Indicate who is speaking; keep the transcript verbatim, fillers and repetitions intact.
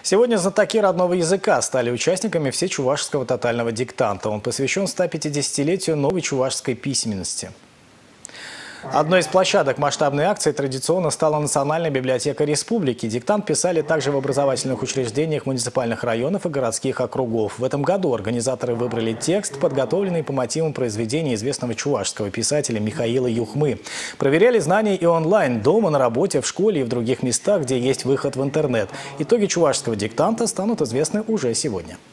Speaker 1: Сегодня знатоки родного языка стали участниками всечувашского тотального диктанта. Он посвящен ста пятидесятилетию новой чувашской письменности. Одной из площадок масштабной акции традиционно стала Национальная библиотека республики. Диктант писали также в образовательных учреждениях муниципальных районов и городских округов. В этом году организаторы выбрали текст, подготовленный по мотивам произведения известного чувашского писателя Михаила Юхмы. Проверяли знания и онлайн, дома, на работе, в школе и в других местах, где есть выход в интернет. Итоги чувашского диктанта станут известны уже сегодня.